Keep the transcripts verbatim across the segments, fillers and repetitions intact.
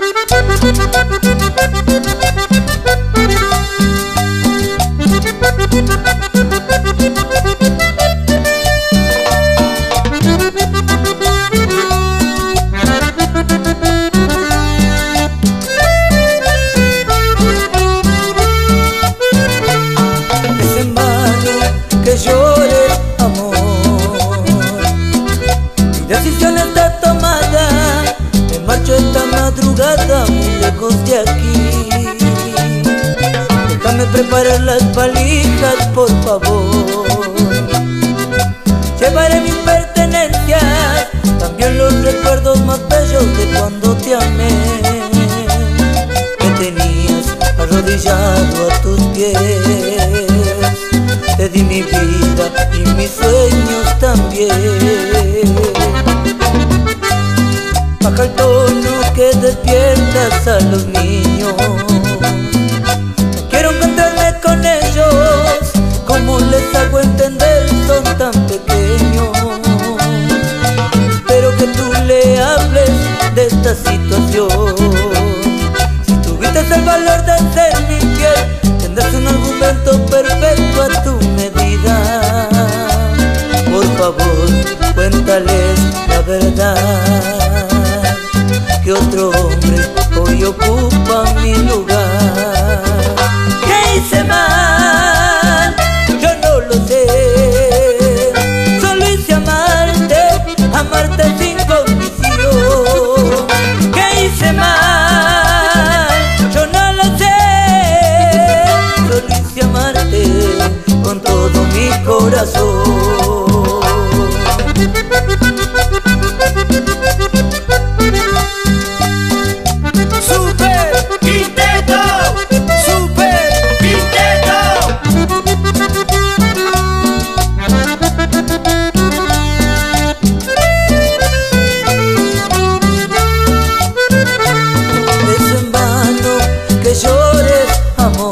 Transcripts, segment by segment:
Que llores, amor, mi decisión está tomada. Me marcho esta madrugada muy lejos de aquí. Déjame preparar las valijas, por favor. Llevaré mis pertenencias, también los recuerdos más bellos de cuando te amé. Me tenías arrodillado a tus pies. Te di mi vida y mis sueños también. Baja el tono que despiertas a los niños. No quiero encontrarme con ellos. ¿Cómo les hago entender? Son tan pequeños. Espero que tú le hables de esta situación. Si tuviste el valor de ser mi fiel, tendrás un argumento perfecto a tu medida. Por favor, cuéntales la verdad, que otro hombre hoy ocupa mi lugar. ¿Qué hice mal? Yo no lo sé. Solo hice amarte, amarte sin condición. ¿Qué hice mal? Yo no lo sé. Amarte con todo mi corazón. Super Quinteto, Super Quinteto. Es en vano que llores, amor.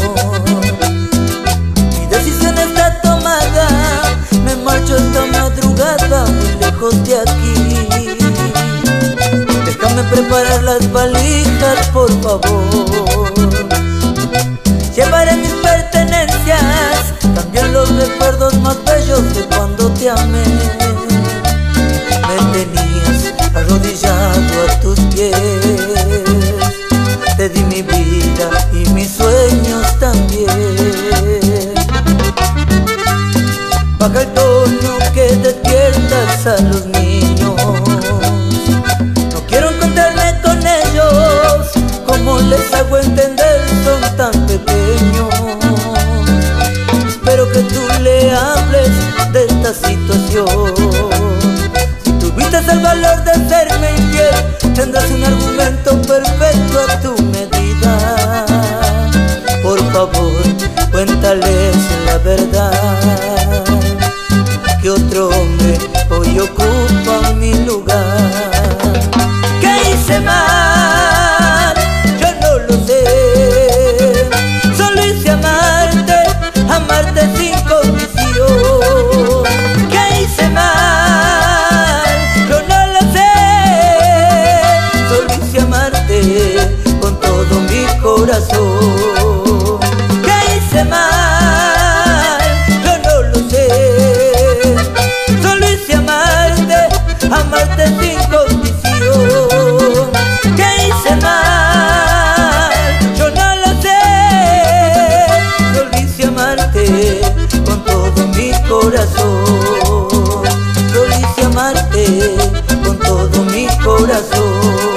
Esta madrugada muy lejos de aquí. Déjame preparar las valijas, por favor. Llevaré mis pertenencias, también los recuerdos más bellos de cuando te amé. Me tenías arrodillado a tus pies. Te di mi vida y mis sueños también. Baja el tono que despiertas a los niños. No quiero encontrarme con ellos. ¿Cómo les hago entender? Son tan pequeños. Espero que tú le hables de esta situación. Si tuviste el valor de serme infiel, tendrás un argumento perfecto a tu medida. Por favor, cuéntales la verdad, que otro hombre hoy ocupa mi lugar. ¿Qué hice mal? Yo no lo sé. Solo hice amarte, amarte sin condición. ¿Qué hice mal? Yo no lo sé. Solo hice amarte con todo mi corazón. ¿Qué hice mal? Amarte sin condición. ¿Qué hice mal? Yo no lo sé. Solo hice amarte con todo mi corazón. Solo hice amarte con todo mi corazón.